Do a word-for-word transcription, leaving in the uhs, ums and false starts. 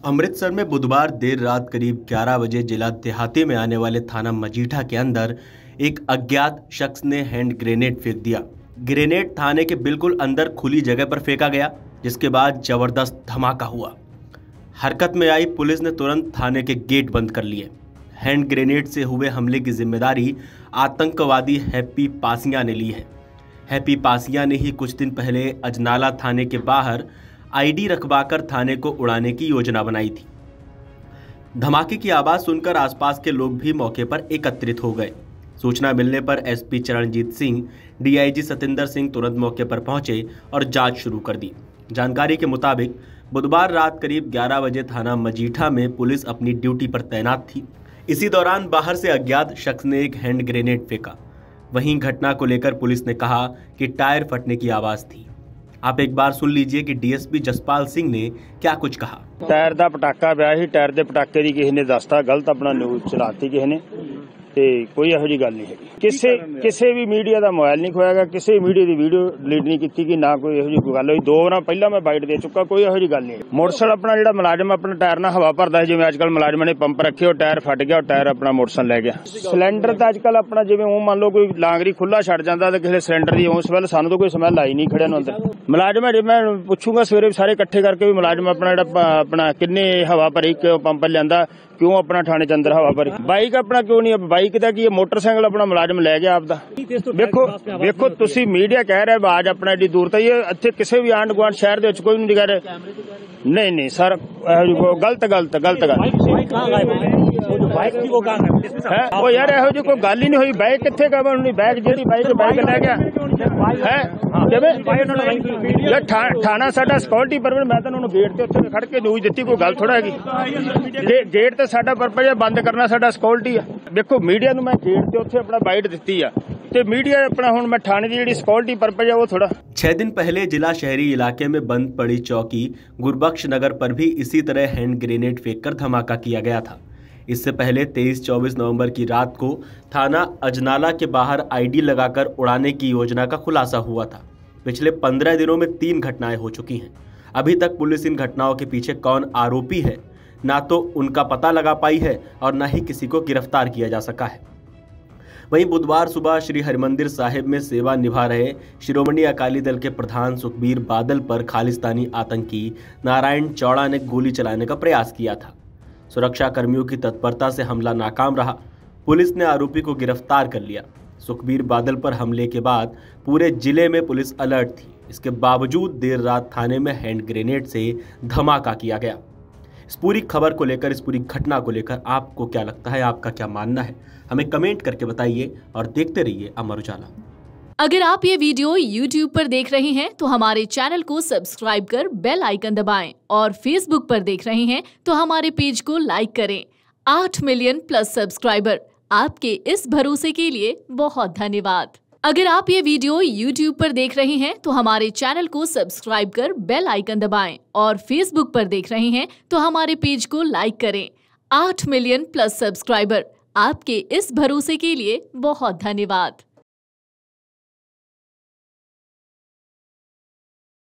अमृतसर में बुधवार देर रात करीब ग्यारह बजे जिला देहाती में आने वाले थाना मजीठा के अंदर एक अज्ञात शख्स ने हैंड ग्रेनेड फेंक दिया। ग्रेनेड थाने के बिल्कुल अंदर खुली जगह पर फेंका गया, जिसके बाद जबरदस्त धमाका हुआ। हरकत में आई पुलिस ने तुरंत थाने के गेट बंद कर लिए। हैंड ग्रेनेड से हुए हमले की जिम्मेदारी आतंकवादी हैप्पी पासिया ने ली है। हैप्पी पासिया ने ही कुछ दिन पहले अजनाला थाने के बाहर आईडी रखवाकर थाने को उड़ाने की योजना बनाई थी। धमाके की आवाज सुनकर आसपास के लोग भी मौके पर एकत्रित हो गए। सूचना मिलने पर एसपी चरणजीत सिंह, डीआईजी सतिंदर सिंह तुरंत मौके पर पहुंचे और जांच शुरू कर दी। जानकारी के मुताबिक बुधवार रात करीब ग्यारह बजे थाना मजीठा में पुलिस अपनी ड्यूटी पर तैनात थी। इसी दौरान बाहर से अज्ञात शख्स ने एक हैंड ग्रेनेड फेंका। वहीं घटना को लेकर पुलिस ने कहा कि टायर फटने की आवाज थी। आप एक बार सुन लीजिए कि डीएसपी जसपाल सिंह ने क्या कुछ कहा। टायर ਦਾ ਪਟਾਕਾ ਪਿਆ ਸੀ, टायर ਦੇ ਪਟਾਕੇ ਦੀ ਕਿਸੇ ਨੇ ਦੱਸਤਾ, ਗਲਤ ਆਪਣਾ ਨਿਊਜ਼ ਚਲਾਤੀ ਕਿਸੇ ਨੇ ਤੇ ਕੋਈ ਇਹੋ ਜੀ ਗੱਲ ਨਹੀਂ ਹੈਗੀ। ਕਿਸੇ ਕਿਸੇ ਵੀ ਮੀਡੀਆ ਦਾ ਮੋਬਾਈਲ ਨਹੀਂ ਖੋਇਆ ਗਿਆ, ਕਿਸੇ ਮੀਡੀਆ ਦੀ ਵੀਡੀਓ ਡਿਲੀਟ ਨਹੀਂ ਕੀਤੀ ਕਿ ਨਾ ਕੋਈ ਇਹੋ ਜੀ ਕੋਈ ਗੱਲ ਹੋਈ। ਦੋ ਵਾਰ ਪਹਿਲਾਂ ਮੈਂ ਬਾਈਟ ਦੇ ਚੁੱਕਾ, ਕੋਈ ਇਹੋ ਜੀ ਗੱਲ ਨਹੀਂ। ਮੋਟਰਸਾਈਕਲ ਆਪਣਾ ਜਿਹੜਾ ਮੁਲਾਜ਼ਮ ਆਪਣਾ ਟਾਇਰ ਨਾਲ ਹਵਾ ਭਰਦਾ ਹੈ, ਜਿਵੇਂ ਅੱਜਕੱਲ ਮੁਲਾਜ਼ਮਾਂ ਨੇ ਪੰਪ ਰੱਖੇ, ਉਹ ਟਾਇਰ ਫਟ ਗਿਆ, ਉਹ ਟਾਇਰ ਆਪਣਾ ਮੋਟਰਸਾਈਕਲ ਲੈ ਗਿਆ। ਸਿਲੰਡਰ ਤਾਂ ਅੱਜਕੱਲ ਆਪਣਾ ਜਿਵੇਂ ਉਹ ਮੰਨ ਲਓ ਕੋਈ ਲਾਂਗਰੀ ਖੁੱਲਾ ਛੱਡ ਜਾਂਦਾ ਤੇ ਕਿਸੇ ਸਿਲੰਡਰ ਦੀ ਉਹ ਸਮੈਲ, ਸਾਨੂੰ ਤਾਂ ਕੋਈ ਸਮੈਲ ਆਈ ਨਹੀਂ ਖੜਿਆ ਨੂੰ ਅੰਦਰ। ਮੁਲਾਜ਼ਮ ਜੇ ਮੈਂ ਪੁੱਛੂਗਾ ਸਵੇਰੇ ਸਾਰੇ ਇਕੱਠੇ ਕਰਕੇ ਵੀ ਮੁਲਾਜ਼ਮ ਆਪਣਾ ਜਿਹੜਾ ਆਪਣਾ ਕਿੰਨੇ ਹਵਾ ਭਰੀ, ਕਿਉਂ ਪੰਪ ਲਿਆਂਦਾ, क्यों अपना थाने च अंदर हवा भरी, बाइक अपना क्यों नहीं, बाइक का की मोटरसाइकिल अपना मुलाजम लै गया आपदा। देखो देखो तुसी मीडिया कह रहे आवाज अपना एडी दूर तक, ये इत्थे किसी भी आंड गुआंढ शहर दे विच कोई नहीं कह रहे। नहीं नहीं सर, गलत गलत गलत गल है वो यार, ਇਹੋ ਜਿਹੀ ਕੋਈ ਗੱਲ ਹੀ ਨਹੀਂ ਹੋਈ। ਬਾਈਕ ਕਿੱਥੇ ਗਾ ਉਹਨੀ, ਬਾਈਕ ਜਿਹੜੀ ਬਾਈਕ ਬਾਈਕ ਲੈ ਗਿਆ ਹੈ ਕਿਵੇਂ ਯਾਰ। ਥਾਣਾ ਸਾਡਾ ਸਿਕਿਉਰਿਟੀ ਪਰਪਸ, ਮੈਂ ਤਾਂ ਉਹਨੂੰ ਗੇਟ ਤੇ ਉੱਥੇ ਖੜ ਕੇ ਨਿਊਜ਼ ਦਿੱਤੀ, ਕੋਈ ਗੱਲ ਥੋੜਾ ਹੈਗੀ। ਗੇਟ ਤੇ ਸਾਡਾ ਪਰਪਸ ਹੈ ਬੰਦ ਕਰਨਾ, ਸਾਡਾ ਸਿਕਿਉਰਿਟੀ ਆ। ਦੇਖੋ ਮੀਡੀਆ ਨੂੰ ਮੈਂ ਗੇਟ ਤੇ ਉੱਥੇ ਆਪਣਾ ਬਾਈਟ ਦਿੱਤੀ ਆ ਤੇ मीडिया अपना हुण मैं थाने की जिहड़ी सिक्योरिटी पर्पज है वो थोड़ा। छह दिन पहले जिला शहरी इलाके में बंद पड़ी चौकी गुरबख्श नगर पर भी इसी तरह हैंड ग्रेनेड फेंककर धमाका किया गया था। इससे पहले तेईस चौबीस नवंबर की रात को थाना अजनाला के बाहर आईडी लगाकर उड़ाने की योजना का खुलासा हुआ था। पिछले पंद्रह दिनों में तीन घटनाएं हो चुकी हैं। अभी तक पुलिस इन घटनाओं के पीछे कौन आरोपी है ना तो उनका पता लगा पाई है और न ही किसी को गिरफ्तार किया जा सका है। वहीं बुधवार सुबह श्री हरिमंदिर साहिब में सेवा निभा रहे शिरोमणि अकाली दल के प्रधान सुखबीर बादल पर खालिस्तानी आतंकी नारायण चौड़ा ने गोली चलाने का प्रयास किया था। सुरक्षा कर्मियों की तत्परता से हमला नाकाम रहा। पुलिस ने आरोपी को गिरफ्तार कर लिया। सुखबीर बादल पर हमले के बाद पूरे जिले में पुलिस अलर्ट थी। इसके बावजूद देर रात थाने में हैंड ग्रेनेड से धमाका किया गया। इस पूरी खबर को लेकर, इस पूरी घटना को लेकर आपको क्या लगता है, आपका क्या मानना है, हमें कमेंट करके बताइए और देखते रहिए अमर उजाला। अगर आप ये वीडियो यूट्यूब पर देख रहे हैं तो हमारे चैनल को सब्सक्राइब कर बेल आइकन दबाएं और फेसबुक पर देख रहे हैं तो हमारे पेज को लाइक करें। आठ मिलियन प्लस सब्सक्राइबर, आपके इस भरोसे के लिए बहुत धन्यवाद। अगर आप ये वीडियो यूट्यूब पर देख रहे हैं तो हमारे चैनल को सब्सक्राइब कर बेल आइकन दबाएं और फेसबुक पर देख रहे हैं तो हमारे पेज को लाइक करें। आठ मिलियन प्लस सब्सक्राइबर, आपके इस भरोसे के लिए बहुत धन्यवाद।